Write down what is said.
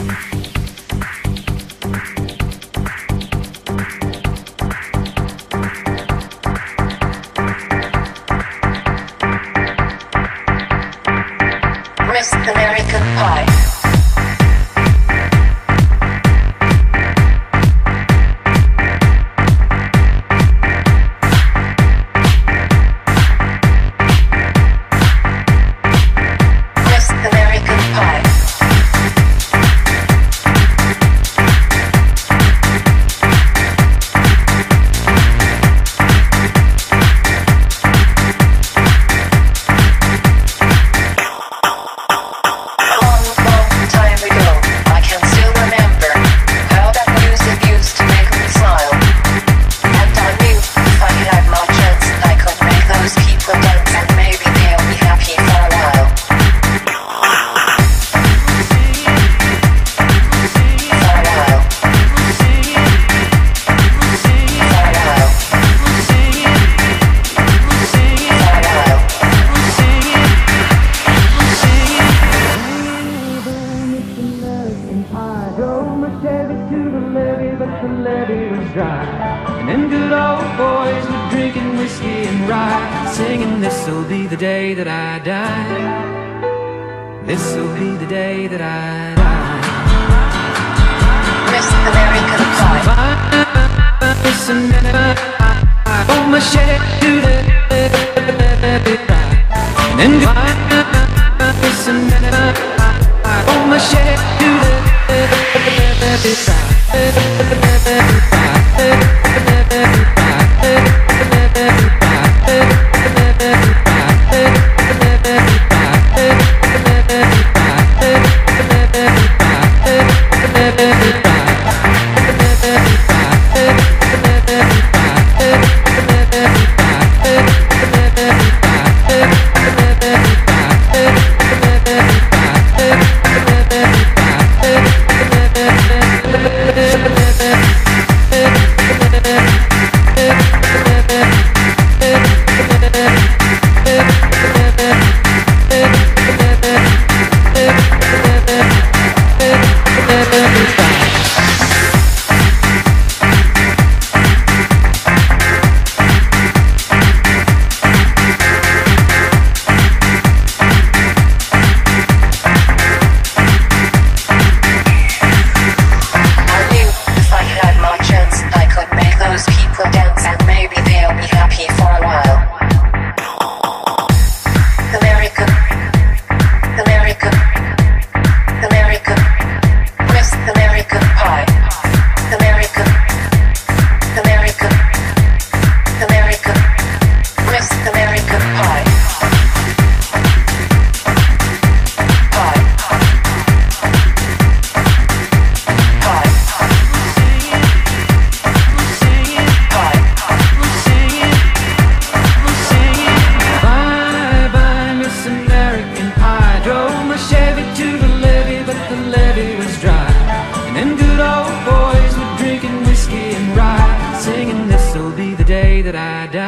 Miss American Pie. And them good old boys were drinking whiskey and rye, singing, this'll be the day that I die. This'll be the day that I die. Miss American Pie. Listen, oh my shit, do that. And then listen, oh my shit, do that. That I die.